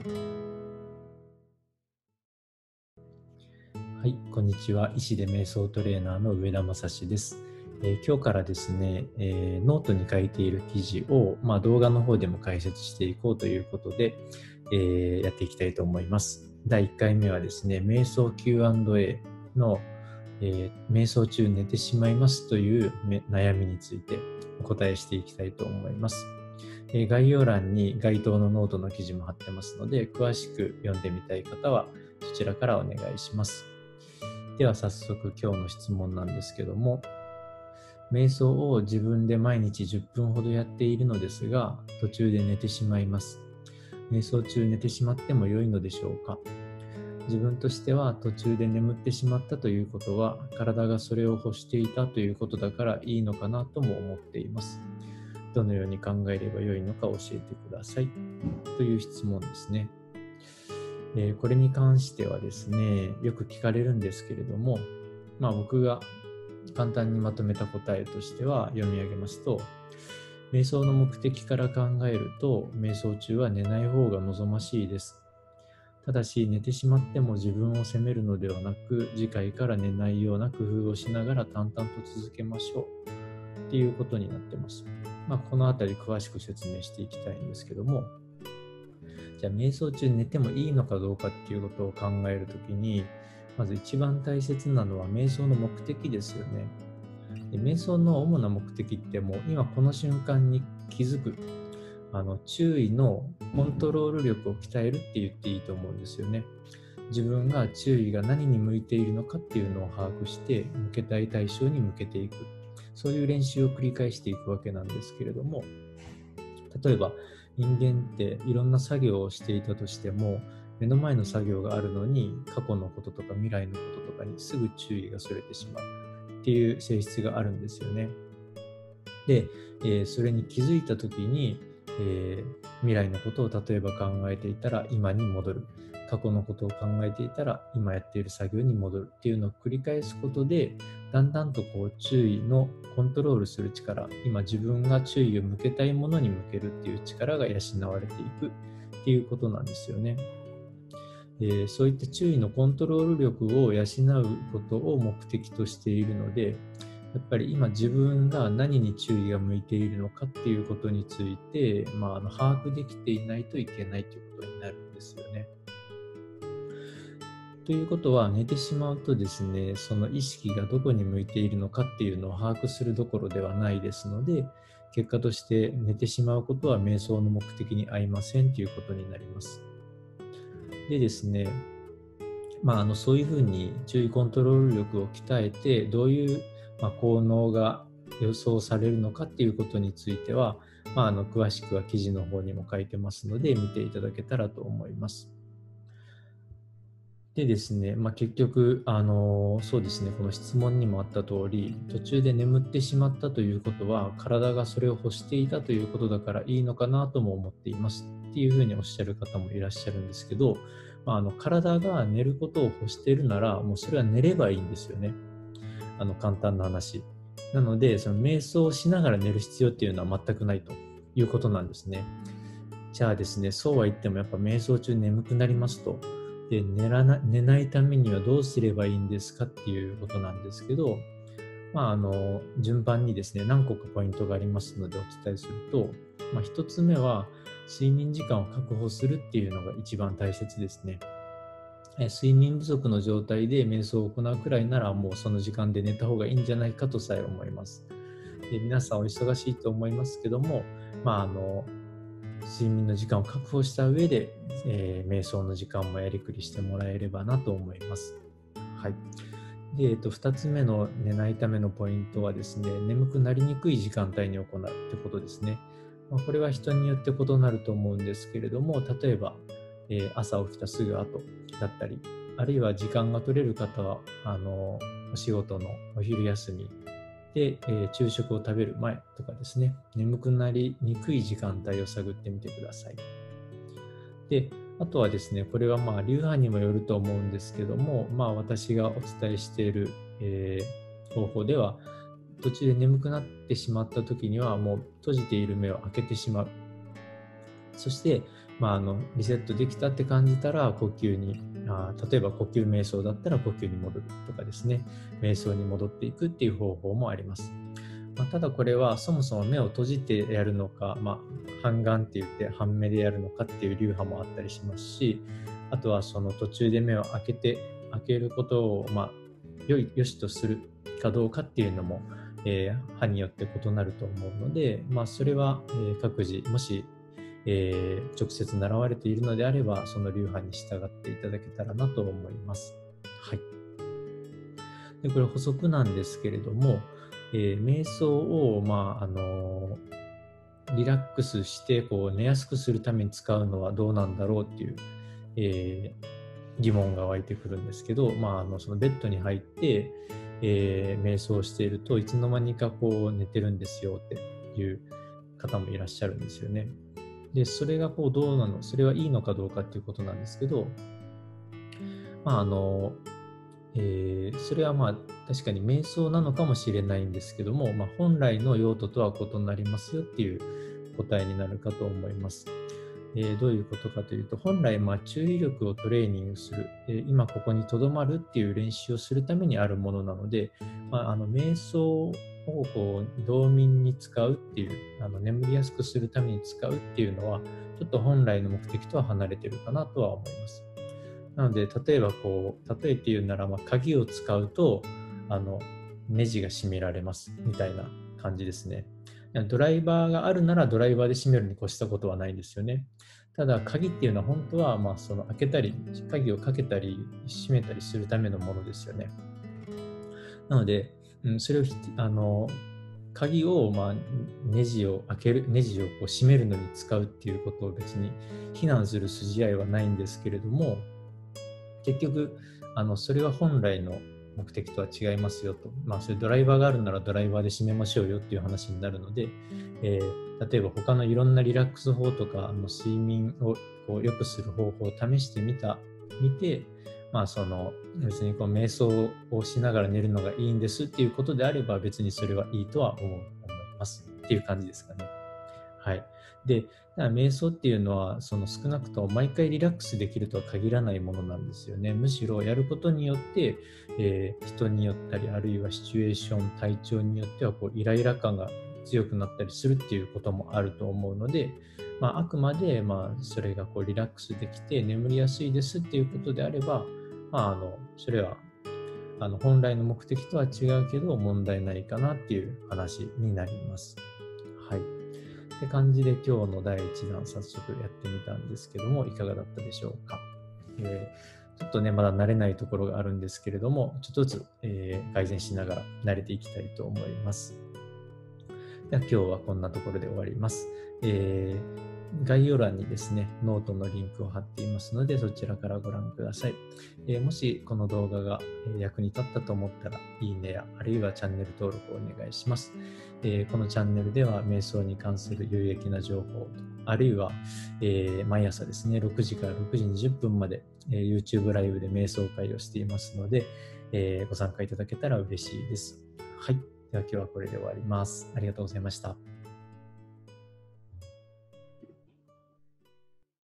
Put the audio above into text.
はい、こんにちは。医師で瞑想トレーナーの上田正史です。今日からですね、ノートに書いている記事を、動画の方でも解説していこうということで、やっていきたいと思います。第1回目はですね、瞑想 Q&A の、瞑想中寝てしまいますという悩みについてお答えしていきたいと思います。概要欄に該当のノートの記事も貼ってますので、詳しく読んでみたい方はそちらからお願いします。では早速今日の質問なんですけども、瞑想を自分で毎日10分ほどやっているのですが、途中で寝てしまいます。瞑想中寝てしまっても良いのでしょうか？自分としては途中で眠ってしまったということは、体がそれを欲していたということだからいいのかなとも思っています。どのように考えれば良いのか教えてください。という質問ですね。これに関してはですね、よく聞かれるんですけれども、僕が簡単にまとめた答えとしては読み上げますと、瞑想の目的から考えると、瞑想中は寝ない方が望ましいです。ただし、寝てしまっても自分を責めるのではなく、次回から寝ないような工夫をしながら淡々と続けましょうっていうことになってます。このあたり詳しく説明していきたいんですけども、じゃあ瞑想中寝てもいいのかどうかっていうことを考えるときに、まず一番大切なのは瞑想の目的ですよね。で、瞑想の主な目的ってもう今この瞬間に気づく、注意のコントロール力を鍛えるって言っていいと思うんですよね。自分が注意が何に向いているのかっていうのを把握して向けたい対象に向けていく、そういう練習を繰り返していくわけなんですけれども、例えば人間っていろんな作業をしていたとしても、目の前の作業があるのに過去のこととか未来のこととかにすぐ注意がそれてしまうっていう性質があるんですよね。で、それに気づいた時に、未来のことを例えば考えていたら今に戻る、過去のことを考えていたら今やっている作業に戻るっていうのを繰り返すことで、だんだんと注意のコントロールする力、今自分が注意を向けたいものに向けるっていう力が養われていくっていうことなんですよね。そういった注意のコントロール力を養うことを目的としているので、やっぱり今自分が何に注意が向いているのかっていうことについて、把握できていないといけないということになるんですよね。ということは、寝てしまうとですね、その意識がどこに向いているのかっていうのを把握するどころではないですので、結果として寝てしまうことは瞑想の目的に合いませんということになります。でですね、そういうふうに注意コントロール力を鍛えて、どういう、効能が予想されるのかっていうことについては、詳しくは記事の方にも書いてますので、見ていただけたらと思います。でですね、結局、そうですね、この質問にもあった通り、途中で眠ってしまったということは、体がそれを欲していたということだからいいのかなとも思っていますっていうふうにおっしゃる方もいらっしゃるんですけど、体が寝ることを欲しているなら、もうそれは寝ればいいんですよね。簡単な話。なので、その瞑想をしながら寝る必要っていうのは全くないということなんですね。じゃあですね、そうは言ってもやっぱ瞑想中眠くなりますと。で、寝ないためにはどうすればいいんですかっていうことなんですけど、順番にですね、何個かポイントがありますのでお伝えすると、一つ目は睡眠時間を確保するっていうのが一番大切ですね。睡眠不足の状態で瞑想を行うくらいならもうその時間で寝た方がいいんじゃないかとさえ思います。で、皆さんお忙しいと思いますけども、睡眠の時間を確保した上で、瞑想の時間もやりくりしてもらえればなと思います。はい。で、2つ目の寝ないためのポイントはですね、眠くなりにくい時間帯に行うってことですね。これは人によって異なると思うんですけれども、例えば、朝起きたすぐ後だったり、あるいは時間が取れる方は、お仕事のお昼休みで、昼食を食べる前とかですね、眠くなりにくい時間帯を探ってみてください。で、あとはですね、これは流派にもよると思うんですけども、私がお伝えしている、方法では、途中で眠くなってしまった時にはもう閉じている目を開けてしまう。そして、 リセットできたって感じたら呼吸に例えば呼吸瞑想だったら呼吸に戻るとかですね、瞑想に戻っていくっていう方法もあります。ただこれはそもそも目を閉じてやるのか、半眼って言って半目でやるのかっていう流派もあったりしますし、あとはその途中で目を開けることをよしとするかどうかっていうのも、派によって異なると思うので、それは、各自もし、直接習われているのであればその流派に従っていただけたらなと思います。はい。でこれ補足なんですけれども、瞑想を、リラックスして寝やすくするために使うのはどうなんだろうっていう、疑問が湧いてくるんですけど、そのベッドに入って、瞑想しているといつの間にか寝てるんですよっていう方もいらっしゃるんですよね。でそれがどうなの、それはいいのかどうかっていうことなんですけど、それは確かに瞑想なのかもしれないんですけども、本来の用途とは異なりますよっていう答えになるかと思います。どういうことかというと、本来注意力をトレーニングする、今ここに留まるっていう練習をするためにあるものなので、瞑想を動眠に使うっていう眠りやすくするために使うっていうのはちょっと本来の目的とは離れてるかなとは思います。なので例えば例えて言うなら鍵を使うとネジが閉められますみたいな感じですね。ドライバーがあるならドライバーで閉めるに越したことはないんですよね。ただ鍵っていうのは本当はその開けたり鍵をかけたり閉めたりするためのものですよね。なので、それを鍵をネジを開ける、ネジを閉めるのに使うっていうことを別に非難する筋合いはないんですけれども、結局それは本来の目的とは違いますよと、それドライバーがあるならドライバーで閉めましょうよっていう話になるので、例えば他のいろんなリラックス法とか睡眠を良くする方法を試してみて、別に瞑想をしながら寝るのがいいんですっていうことであれば別にそれはいいとは思いますっていう感じですかね。はい。で、瞑想っていうのは少なくとも毎回リラックスできるとは限らないものなんですよね。むしろやることによって、人によったりあるいはシチュエーション、体調によってはイライラ感が強くなったりするっていうこともあると思うので、あくまでそれがリラックスできて眠りやすいですっていうことであれば、それは本来の目的とは違うけど問題ないかなっていう話になります。はい。って感じで今日の第1弾早速やってみたんですけどもいかがだったでしょうか。ちょっとねまだ慣れないところがあるんですけれどもちょっとずつ、改善しながら慣れていきたいと思います。では今日はこんなところで終わります。概要欄にですね、ノートのリンクを貼っていますので、そちらからご覧ください。もしこの動画が役に立ったと思ったら、いいねや、あるいはチャンネル登録をお願いします。このチャンネルでは、瞑想に関する有益な情報、あるいは、毎朝ですね、6時から6時20分まで、YouTube ライブで瞑想会をしていますので、ご参加いただけたら嬉しいです。はい。では今日はこれで終わります。ありがとうございました。